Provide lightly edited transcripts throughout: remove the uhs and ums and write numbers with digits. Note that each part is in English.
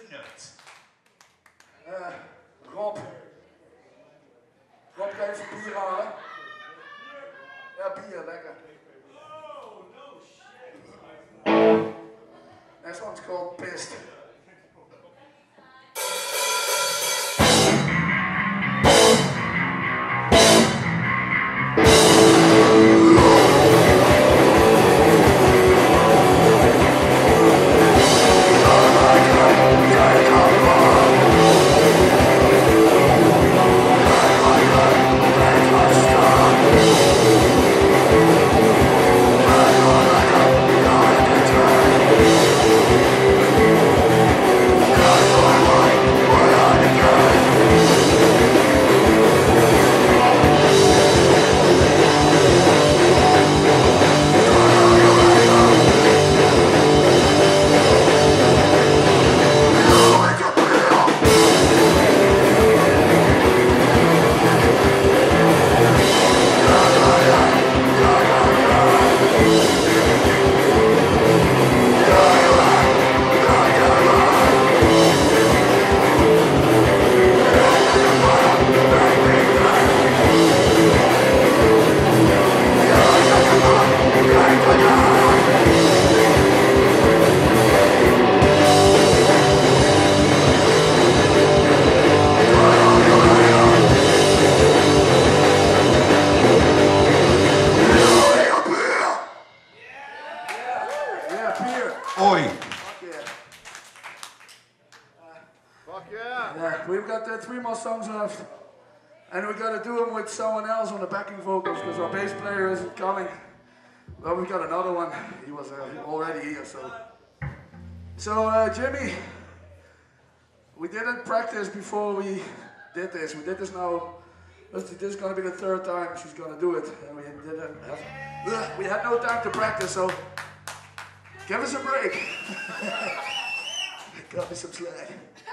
Notes. Rob. Rob, ga even bier halen. Ja, bier, lekker. Next one's called Pissed. Songs left, and we got to do them with someone else on the backing vocals because our bass player isn't coming. Well, we got another one. He was already here, so Jimmy, we didn't practice before we did this. We did this now. This is going to be the third time she's going to do it, and we had no time to practice. So give us a break. Got me some slack.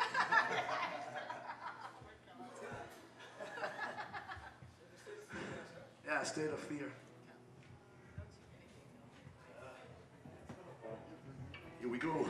Yeah, State of Fear. Here we go.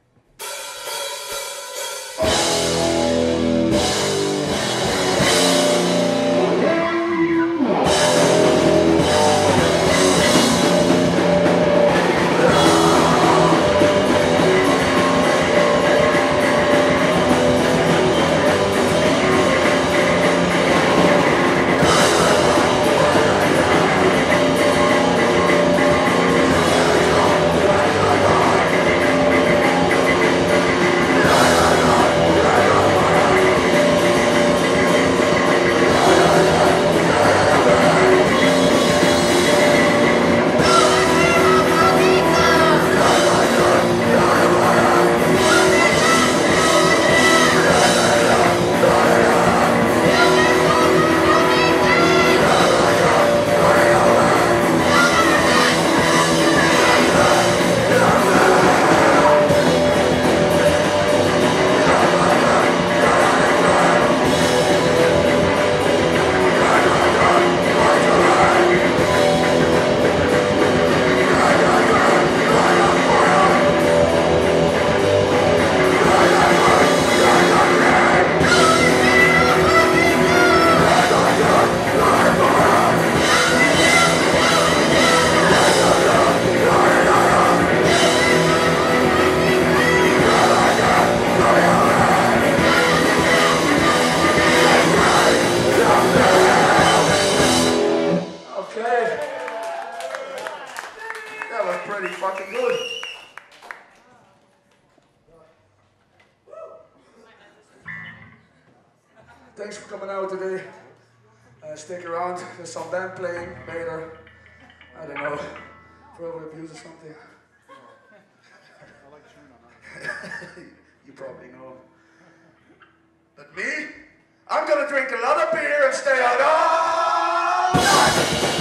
Thanks for coming out today. Stick around, there's some band playing later. I don't know, verbal abuse or something. You probably know. But me, I'm gonna drink a lot of beer and stay out all night.